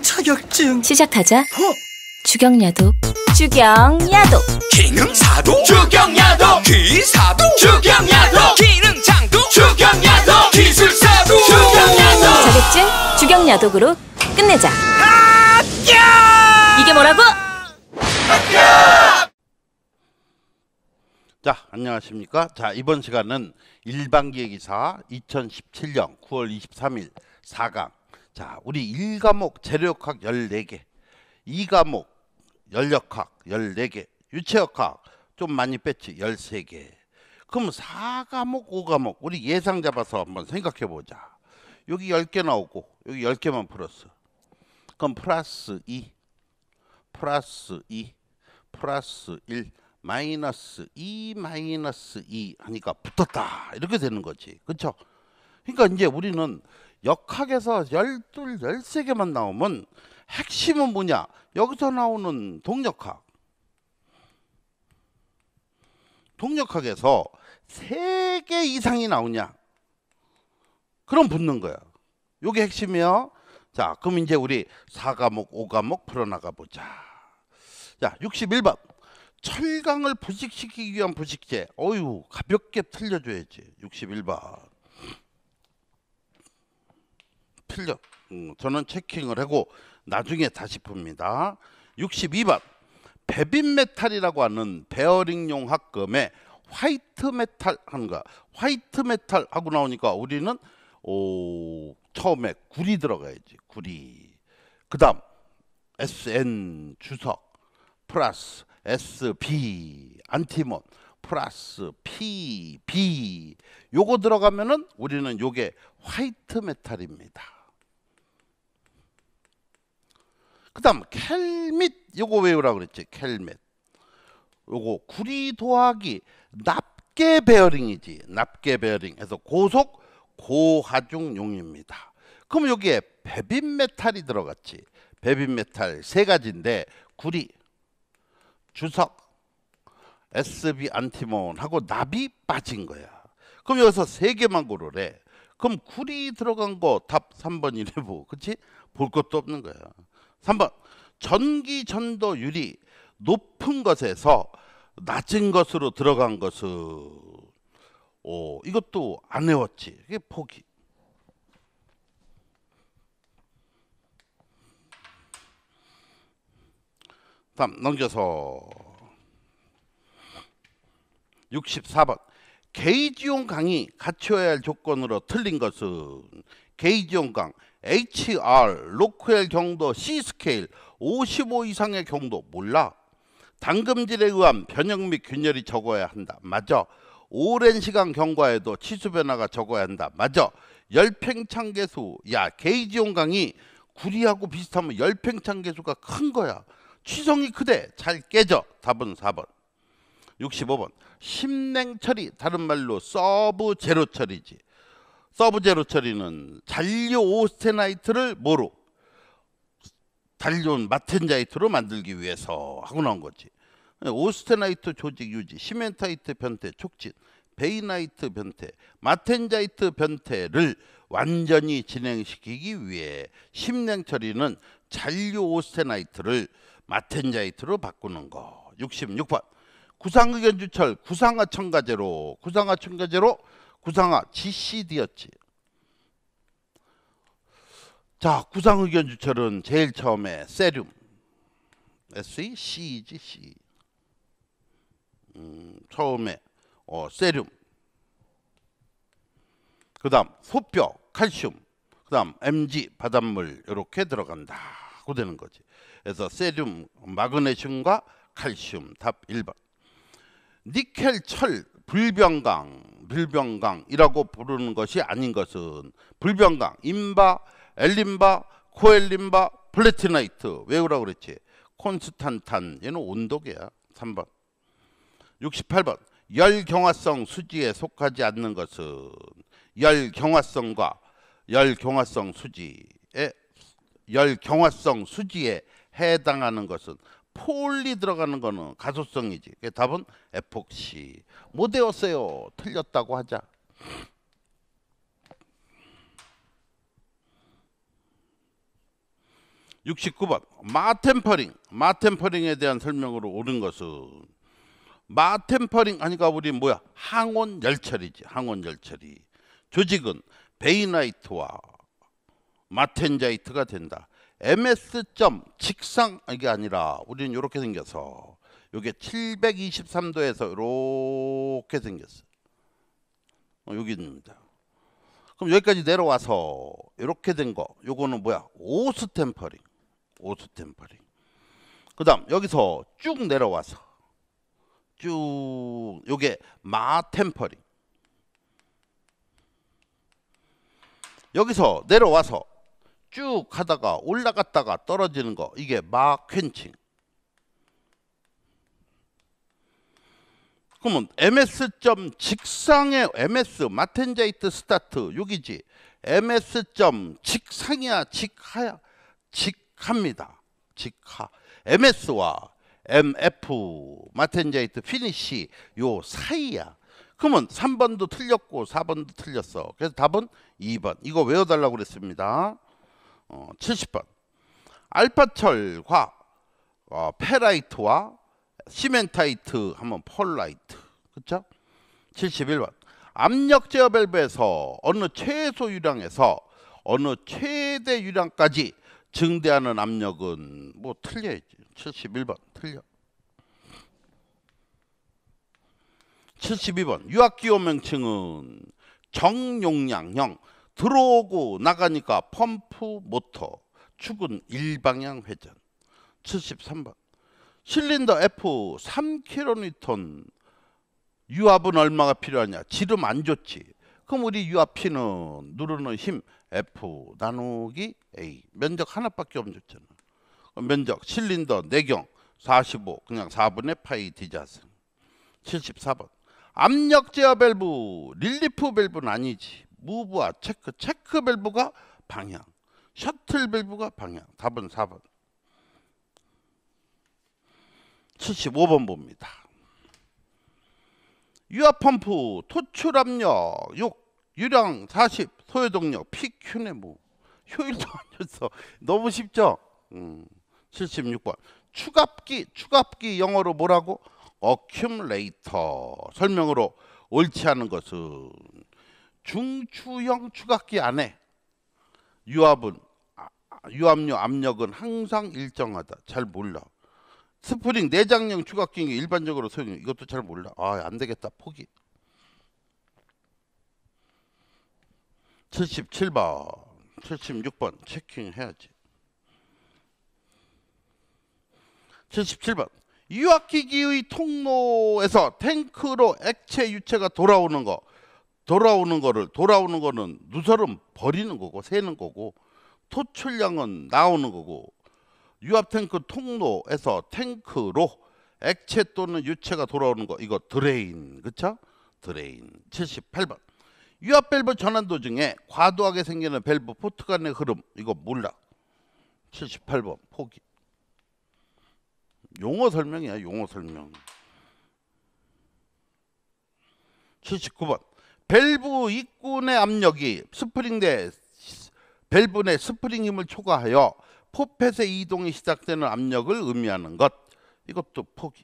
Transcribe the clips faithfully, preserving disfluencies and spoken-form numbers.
자격증. 시작하자. 어? 주경야독. 주경야독. 기능사도 주경야독. 기사도 주경야독. 기능장도 주경야독. 기술사도 주경야독. 자격증 주경야독으로 끝내자. 합격! 이게 뭐라고? 합격! 자, 안녕하십니까. 자, 이번 시간은 일반기획이사 이천십칠 년 구월 이십삼일 사 강. 자, 우리 일 과목 재료역학 열네 개, 이 과목 연력학 열네 개, 유체역학 좀 많이 뺐지 열세 개. 그럼 사 과목, 오 과목 우리 예상 잡아서 한번 생각해 보자. 여기 열 개 나오고 여기 열 개만 풀었어. 그럼 플러스 이, 플러스 이, 플러스 일, 마이너스 이, 마이너스 이 하니까 붙었다. 이렇게 되는 거지. 그렇죠? 그러니까 이제 우리는 역학에서 열둘, 열세 개만 나오면 핵심은 뭐냐? 여기서 나오는 동력학. 동력학에서 세 개 이상이 나오냐? 그럼 붙는 거야. 요게 핵심이야. 자, 그럼 이제 우리 사 과목, 오 과목 풀어나가 보자. 자, 육십일 번. 철강을 부식시키기 위한 부식제. 어휴, 가볍게 틀려줘야지. 육십일 번. 틀려. 음, 저는 체킹을 하고 나중에 다시 풉니다. 육십이 번. 베빈메탈이라고 하는 베어링용 합금에 화이트 메탈 하는 거야. 화이트 메탈 하고 나오니까 우리는 오, 처음에 구리 들어가야지. 구리. 그 다음 에스엔 주석 플러스 에스비 안티몬 플러스 피비 요거 들어가면은 우리는 요게 화이트 메탈입니다. 그 다음 켈밋 요거 외우라 그랬지. 켈밋 요거 구리 도하기 납계 베어링이지. 납계 베어링 해서 고속 고하중용입니다. 그럼 여기에 베빈메탈이 들어갔지. 베빈메탈 세 가지인데 구리, 주석, 에스비 안티몬하고 납이 빠진 거야. 그럼 여기서 세 개만 고르래. 그럼 구리 들어간 거 답 삼 번이래 뭐. 그치? 볼 것도 없는 거야. 삼 번. 전기 전도 율이 높은 것에서 낮은 것으로 들어간 것은 오, 이것도 안 외웠지. 이게 포기. 다음 넘겨서 육십사 번. 게이지용 강이 갖춰야 할 조건으로 틀린 것은 게이지용 강 에이치알, 로크엘 경도 C 스케일 오십오 이상의 경도 몰라. 당금질에 의한 변형 및 균열이 적어야 한다. 맞아. 오랜 시간 경과에도 치수 변화가 적어야 한다. 맞아. 열팽창 계수. 야, 게이지용 강이 구리하고 비슷하면 열팽창 계수가 큰 거야. 취성이 크대. 잘 깨져. 답은 사 번. 육십오 번. 심냉 처리, 다른 말로 서브 제로 처리지. 서브 제로 처리는 잔류 오스테나이트를 뭐로? 단륜 마텐자이트로 만들기 위해서 하고 나온 거지. 오스테나이트 조직 유지, 시멘타이트 변태 촉진, 베이나이트 변태, 마텐자이트 변태를 완전히 진행시키기 위해 심냉 처리는 잔류 오스테나이트를 마텐자이트로 바꾸는 거. 육십육 번. 구상의견 주철 구상화 첨가제로, 구상화 첨가제로 구상화 지씨디였지. 자, 구상의견 주철은 제일 처음에 세륨 에스이 C이지 C. 음, 처음에 어, 세륨. 그 다음 소뼈 칼슘. 그 다음 엠지 바닷물 이렇게 들어간다 하고 되는 거지. 그래서 세륨 마그네슘과 칼슘. 답 일 번. 니켈 철 불변강, 불변강이라고 부르는 것이 아닌 것은 불변강, 인바, 엘린바, 코엘린바, 플래티나이트 외우라고 그랬지. 콘스탄탄 얘는 온도계야. 삼 번. 육십팔 번. 열경화성 수지에 속하지 않는 것은 열경화성과 열경화성 수지에 열경화성 수지에 해당하는 것은 폴리 들어가는 거는 가소성이지. 답은 에폭시. 못 외웠어요. 틀렸다고 하자. 육십구 번 마템퍼링. 마템퍼링에 대한 설명으로 옳은 것은 마템퍼링 하니까 우리 뭐야? 항온 열처리지. 항온 열처리. 조직은 베이나이트와 마텐자이트가 된다. 엠에스 점 직상 이게 아니라 우리는 이렇게 생겨서 이게 칠백이십삼 도에서 이렇게 생겼어. 어, 여기입니다. 그럼 여기까지 내려와서 이렇게 된 거, 요거는 뭐야? 오스템퍼링. 오스템퍼링. 그다음 여기서 쭉 내려와서 쭉 요게 마템퍼링. 여기서 내려와서 쭉 하다가 올라갔다가 떨어지는 거, 이게 마퀸칭. 그러면 엠에스 점 직상의 엠에스 마텐자이트 스타트 여기지. 엠에스 점 직상이야 직하야? 직합니다. 직하. 엠에스와 엠에프 마텐자이트 피니시 요 사이야. 그러면 삼 번도 틀렸고 사 번도 틀렸어. 그래서 답은 이 번. 이거 외워달라고 그랬습니다. 어, 칠십 번 알파철과 어, 페라이트와 시멘타이트 하면 폴라이트. 그렇죠? 칠십일 번 압력 제어 밸브에서 어느 최소 유량에서 어느 최대 유량까지 증대하는 압력은 뭐 틀려야지. 칠십일 번 틀려. 칠십이 번 유압기호 명칭은 정용량형. 들어오고 나가니까 펌프 모터. 축은 일방향 회전. 칠십삼 번 실린더 F 삼 킬로니우턴. 유압은 얼마가 필요하냐? 지름 안 좋지. 그럼 우리 유압 P는 누르는 힘 F 나누기 A. 면적 하나밖에 없잖아. 면적 실린더 내경 사십오. 그냥 사분의 파이 디자스. 칠십사 번 압력 제어 밸브 릴리프 밸브는 아니지. 무브와 체크. 체크 밸브가 방향. 셔틀 밸브가 방향. 답은 사 번. 칠십오 번 봅니다. 유압 펌프 토출 압력 육. 유량 사십. 소요동력 피큐네 뭐. 효율도 아니었어. 너무 쉽죠? 음. 칠십육 번 추갑기. 추갑기 영어로 뭐라고? 어큐뮬레이터. 설명으로 옳지 않은 것은 중추형 추각기 안에 유압은 유압류 압력은 항상 일정하다. 잘 몰라. 스프링 내장형 추각기는 일반적으로 소용. 이것도 잘 몰라. 아, 안 되겠다. 포기. 칠십칠 번 칠십육 번 체킹해야지. 칠십칠 번 유압기기의 통로에서 탱크로 액체 유체가 돌아오는 거. 돌아오는 거를 돌아오는 거는 누설은 버리는 거고 세는 거고, 토출량은 나오는 거고, 유압 탱크 통로에서 탱크로 액체 또는 유체가 돌아오는 거, 이거 드레인. 그쵸? 드레인. 칠십팔 번 유압 밸브 전환도 중에 과도하게 생기는 밸브 포트 간의 흐름. 이거 몰라. 칠십팔 번 포기. 용어 설명이야. 용어 설명. 칠십구 번 밸브 입구 내 압력이 스프링 내 밸브 내 스프링 힘을 초과하여 포펫의 이동이 시작되는 압력을 의미하는 것. 이것도 포기.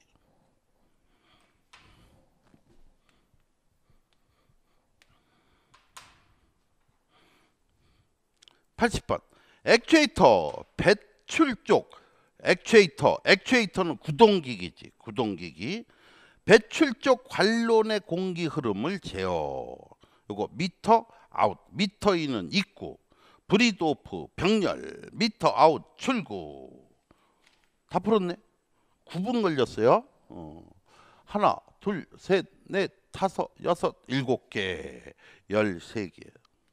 팔십 번 액추에이터 배출 쪽. 액추에이터 액추에이터는 구동기기지. 구동기기. 배출 쪽 관론의 공기 흐름을 제어. 요거 미터 아웃. 미터 인은 입구. 브리드 오프 병렬. 미터 아웃 출구. 다 풀었네. 구 분 걸렸어요. 어. 하나 둘 셋 넷 다섯 여섯 일곱 개 열세 개.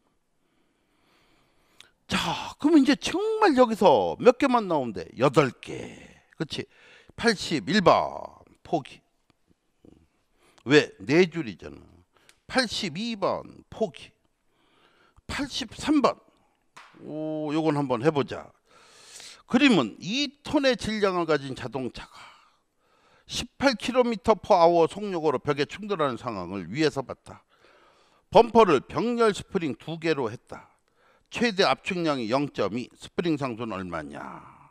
자, 그러면 이제 정말 여기서 몇 개만 나오는데 여덟 개. 그렇지? 팔십일 번 포기. 왜? 네 줄이잖아. 팔십이 번 포기. 팔십삼 번. 오, 요건 한번 해보자. 그림은 이 톤의 질량을 가진 자동차가 십팔 킬로미터 퍼 아워 속력으로 벽에 충돌하는 상황을 위에서 봤다. 범퍼를 병렬 스프링 두 개로 했다. 최대 압축량이 영 점 이. 스프링 상수는 얼마냐?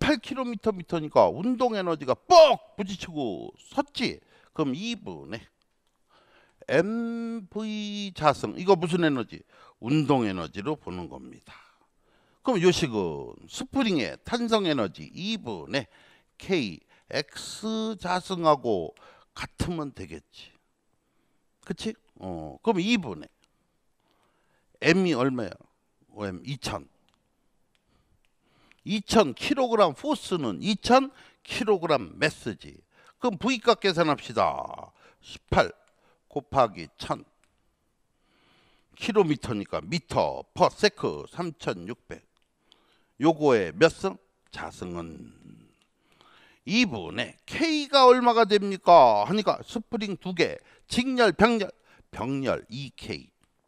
십팔 킬로미터 미터니까 운동 에너지가 뻑 부딪히고 섰지. 그럼 이 분의 엠브이 자승, 이거 무슨 에너지? 운동 에너지로 보는 겁니다. 그럼 요식은 스프링의 탄성 에너지 이 분의 K X 자승하고 같으면 되겠지. 그치? 어, 그럼 이 분의 M이 얼마야? M 이천. 이천 킬로그램 포스는 이천 킬로그램 매스지. 그럼 V값 계산합시다. 십팔 곱하기 천. 킬로미터니까 미터 퍼 세크 삼천육백. 요거의 몇 승? 자승은 이 분의 K가 얼마가 됩니까? 하니까 스프링 두 개, 직렬, 병렬, 병렬 이 케이.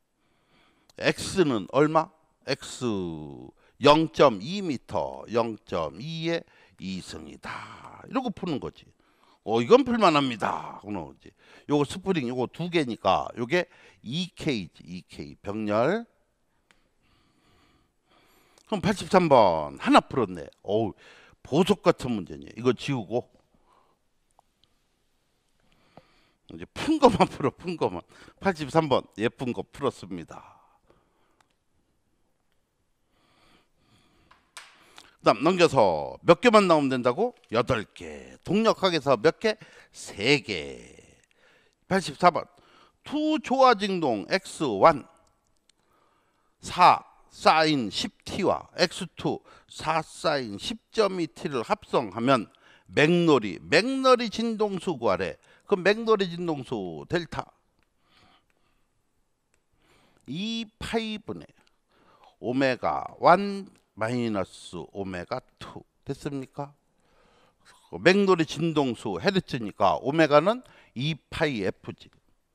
X는 얼마? X 영 점 이 미터, 영 점 이의 이 승이다. 이러고 푸는 거지. 어, 이건 풀만합니다. 그러지. 요거 스프링 요거 두 개니까 요게 이 케이지. 이 케이 병렬. 그럼 팔십삼 번 하나 풀었네. 어우, 보석 같은 문제네. 이거 지우고 이제 푼 것만 풀어. 푼 것만. 팔십삼 번 예쁜 거 풀었습니다. 그다음 넘겨서 몇 개만 나오면 된다고? 여덟 개. 동력학에서 몇 개? 세 개. 팔십사 번. 투 조화증동 엑스 일 사 사인 십 티와 엑스 투 사 사인 십 점 이 티를 합성하면 맥너리 맥너리 진동수 구하래. 그럼 맥너리 진동수 델타 이 파이분의 오메가 일 마이너스 오메가 투 됐습니까? 맥너리 진동수 헤르츠니까 오메가는 이 파이 에프지.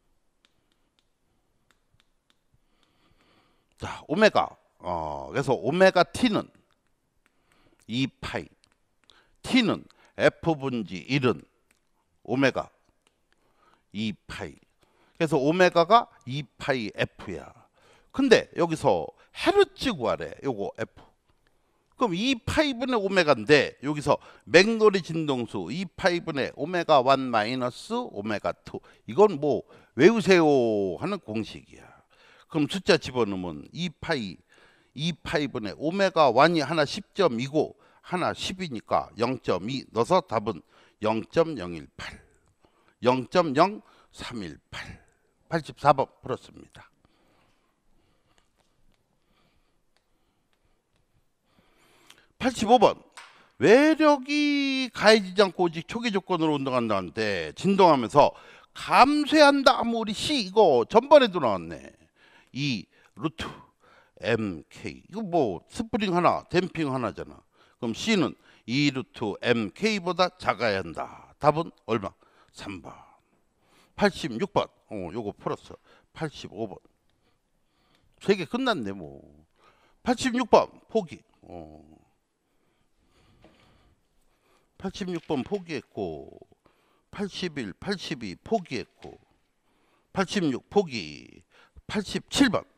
자, 오메가 어, 그래서 오메가 t는 이 파이, t는 F분지 일은 오메가 이 파이. 그래서 오메가가 이 파이 F야. 근데 여기서 헤르츠 구하래. 요거 F. 그럼 이 파이분의 오메가인데 여기서 맥너리 진동수 이 파이분의 오메가 일 마이너스 오메가 투. 이건 뭐 외우세요 하는 공식이야. 그럼 숫자 집어넣으면 이 파이 이 파이분의 오메가 일이 하나 십 점 이고 하나 십이니까 영 점 이 넣어서 답은 영 점 영일팔. 영 점 영삼일팔. 팔십사 번 풀었습니다. 팔십오 번. 외력이 가해지지 않고 오직 초기 조건으로 운동한다는데 진동하면서 감쇄한다. 아무리 C 이거 전번에도 나왔네. 이 루트 엠케이. 이거 뭐 스프링 하나 댐핑 하나잖아. 그럼 C는 이 루트 엠케이보다 작아야 한다. 답은 얼마? 삼 번. 팔십육 번. 어, 요거 풀었어. 팔십오 번. 세 개 끝났네 뭐. 팔십육 번 포기. 어. 팔십육 번 포기했고 팔십일, 팔십이 포기했고 팔십육 포기. 팔십칠 번.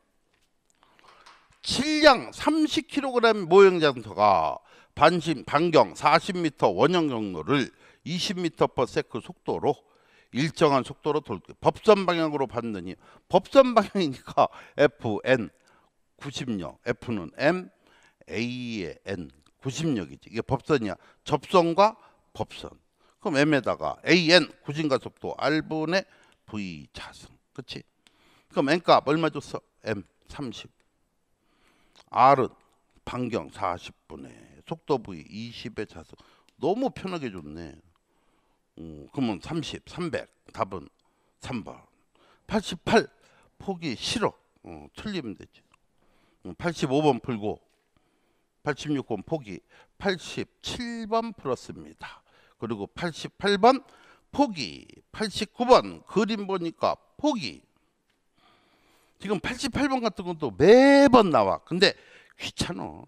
칠량 삼십 킬로그램 모형 장터가 반심 반경 사십 미터 원형 경로를 이십 미터 퍼 세컨드 속도로 일정한 속도로 돌 법선 방향으로 받느니 법선 방향이니까 에프엔 구십력, F는 M, A의 N 구십력이지. 이게 법선이야. 접선과 법선. 그럼 M에다가 에이엔 구진가속도 R분의 V 자승. 그치? 그럼 N값 얼마 줬어? M 삼십. R은 반경 사십 분의 속도 V 이십의 자승. 너무 편하게 줬네. 음, 그러면 삼십, 삼백. 답은 삼 번. 팔십팔 포기 싫어. 어, 틀리면 되지. 음, 팔십오 번 풀고 팔십육 번 포기. 팔십칠 번 풀었습니다. 그리고 팔십팔 번 포기. 팔십구 번 그림 보니까 포기. 지금 팔십팔 번 같은 것도 매번 나와. 근데 귀찮아.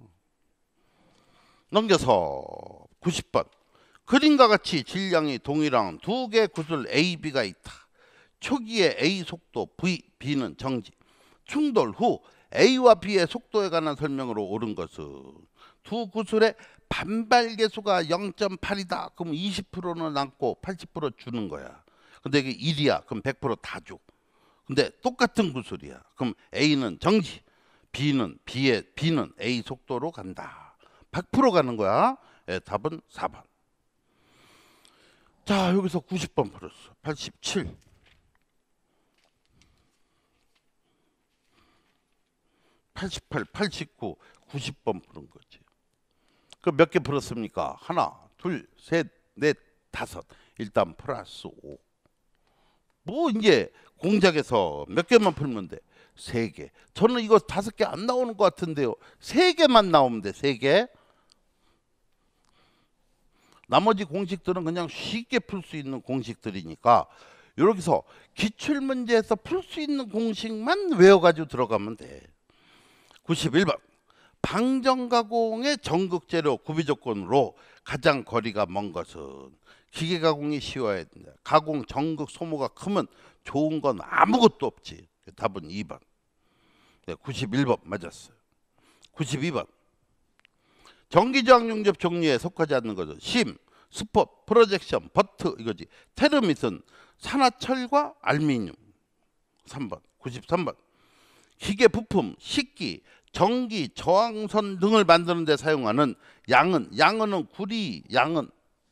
넘겨서 구십 번. 그림과 같이 질량이 동일한 두 개 구슬 A, B가 있다. 초기에 A 속도 V, B는 정지. 충돌 후 A와 B의 속도에 관한 설명으로 옳은 것은 두 구슬의 반발 계수가 영 점 팔이다. 그럼 이십 퍼센트는 남고 팔십 퍼센트 주는 거야. 근데 이게 일이야. 그럼 백 퍼센트 다 줘. 근데 똑같은 구슬이야. 그럼 A는 정지, B는 B의 B는 A 속도로 간다. 백 퍼센트 가는 거야. 예, 답은 사 번. 자, 여기서 구십 번 풀었어. 팔십칠. 팔십팔, 팔십구, 구십 번 푸는 거지. 그 몇 개 풀었습니까? 하나, 둘, 셋, 넷, 다섯. 일단 플러스 오. 뭐 이제 공작에서 몇 개만 풀면 돼? 세 개. 저는 이거 다섯 개 안 나오는 것 같은데요. 세 개만 나오면 돼. 세 개. 나머지 공식들은 그냥 쉽게 풀 수 있는 공식들이니까 여기서 기출문제에서 풀 수 있는 공식만 외워가지고 들어가면 돼. 구십일 번. 방정가공의 전극재료 구비조건으로 가장 거리가 먼 것은 기계가공이 쉬워야 된다. 가공 전극 소모가 크면 좋은 건 아무것도 없지. 답은 이 번. 네, 구십일 번 맞았어요. 구십이 번. 전기저항용접 종류에 속하지 않는 것은 심, 스폿, 프로젝션, 버트 이거지. 테르밋은 산화철과 알루미늄. 삼 번. 구십삼 번. 기계 부품, 식기, 전기, 저항선 등을 만드는 데 사용하는 양은, 양은은 구리, 양은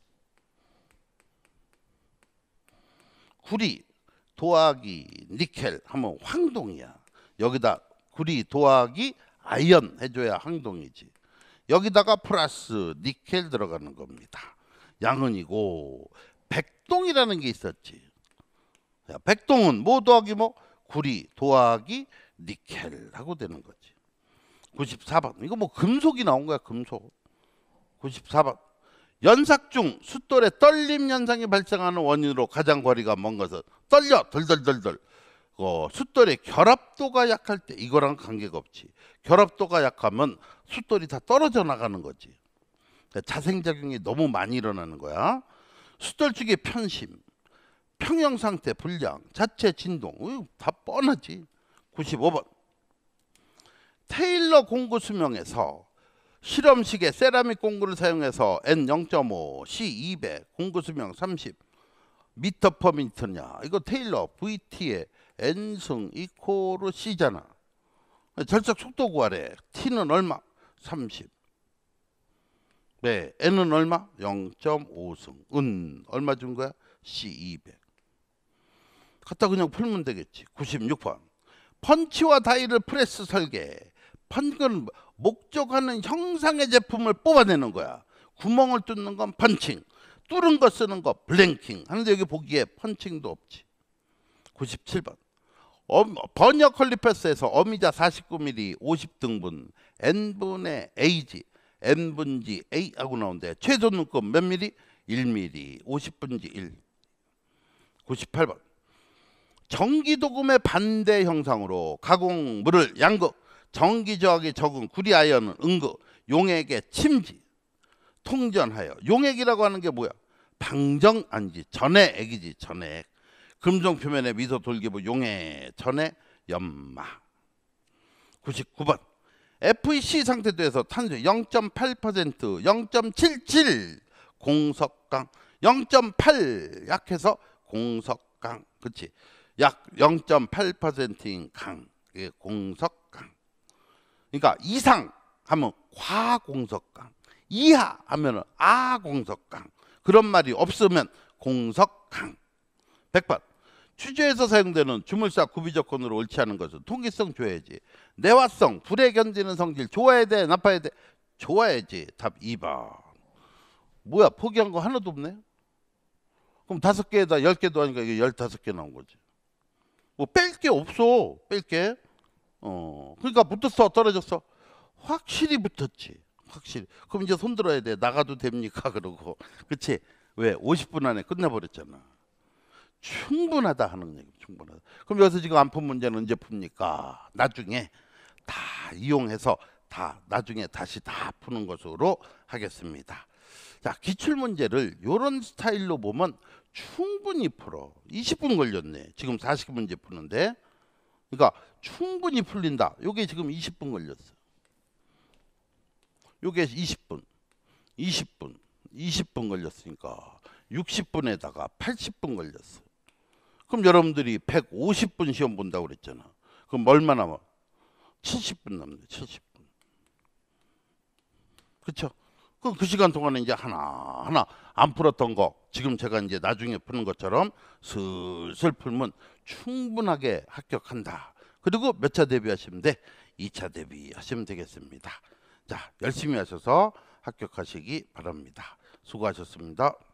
구리, 도화기, 니켈 하면 황동이야. 여기다 구리, 도화기, 아이언 해줘야 황동이지. 여기다가 플러스 니켈 들어가는 겁니다. 양은이고 백동이라는 게 있었지. 자, 백동은 뭐 더하기 뭐 구리, 도화기, 니켈 하고 되는 거지. 구십사 번. 이거 뭐 금속이 나온 거야. 금속. 구십사 번. 연삭 중 숫돌의 떨림 현상이 발생하는 원인으로 가장 거리가 먼 것은 떨려 덜덜덜덜. 어, 숫돌의 결합도가 약할 때 이거랑 관계가 없지. 결합도가 약하면 숫돌이 다 떨어져 나가는 거지. 자생작용이 너무 많이 일어나는 거야. 숫돌축의 편심, 평형상태 불량, 자체 진동 다 뻔하지. 구십오 번. 테일러 공구 수명에서 실험식의 세라믹 공구를 사용해서 엔 영 점 오, 씨 이백, 공구 수명 삼십 미터 퍼 미터냐. 이거 테일러 브이티의 N승 이코르 C잖아. 절삭 속도 구하래. T는 얼마? 삼십. 네, N은 얼마? 영 점 오 승. 은 얼마 준 거야? 씨 이백. 갖다 그냥 풀면 되겠지. 구십육 번. 펀치와 다이를 프레스 설계. 펀치는 목적하는 형상의 제품을 뽑아내는 거야. 구멍을 뚫는 건 펀칭, 뚫은 거 쓰는 거 블랭킹 하는데 여기 보기에 펀칭도 없지. 구십칠 번. 어, 번역 컬리퍼스에서 어미자 사십구 밀리미터 오십 등분 N분의 A지 N분지 A 하고 나오는데 최소 눈곱 몇 밀리? 일 밀리미터 오십 분지 일. 구십팔 번. 전기도금의 반대 형상으로 가공물을 양극, 전기저하기 적은 구리 아이언은 음극, 용액의 침지, 통전하여. 용액이라고 하는 게 뭐야? 방정 아니지. 전해액이지. 전해액. 금속 표면에 미소 돌기부 용해 전해 연마. 구십구 번. 에프이씨 상태도에서 탄소 영 점 팔 퍼센트, 영 점 칠칠 공석강, 영 점 팔 약해서 공석강. 그렇지? 약 영 점 팔 퍼센트인 강. 이게 공석강. 그러니까 이상 하면 과공석강, 이하 하면 아공석강. 그런 말이 없으면 공석강. 백 번. 취재에서 사용되는 주물사 구비조건으로 옳지 않은 것은 통기성 줘야지. 내화성, 불에 견디는 성질 좋아야 돼, 나빠야 돼? 좋아야지. 답 이 번. 뭐야, 포기한 거 하나도 없네. 그럼 다섯 개에다 열 개도 아니까 이게 열다섯 개 나온 거지. 뭐 뺄 게 없어. 뺄 게. 어, 그러니까 붙었어, 떨어졌어? 확실히 붙었지. 확실히. 그럼 이제 손 들어야 돼. 나가도 됩니까? 그러고. 그치? 왜? 오십 분 안에 끝내버렸잖아. 충분하다 하는 얘기. 충분하다. 그럼 여기서 지금 안 푼 문제는 언제 풉니까? 나중에 다 이용해서 다 나중에 다시 다 푸는 것으로 하겠습니다. 자, 기출문제를 이런 스타일로 보면 충분히 풀어. 이십 분 걸렸네. 지금 사십 문제 푸는데. 그러니까 충분히 풀린다. 이게 지금 이십 분 걸렸어. 요게 이십 분, 이십 분, 이십 분 걸렸으니까 육십 분에다가 팔십 분 걸렸어. 그럼 여러분들이 백오십 분 시험 본다고 그랬잖아. 그럼 얼마 남아? 칠십 분 남네. 칠십 분. 그렇죠? 그럼 그 시간 동안에 이제 하나 하나 안 풀었던 거 지금 제가 이제 나중에 푸는 것처럼 슬슬 풀면 충분하게 합격한다. 그리고 몇 차 대비하시면 돼? 이 차 대비하시면 되겠습니다. 자, 열심히 하셔서 합격하시기 바랍니다. 수고하셨습니다.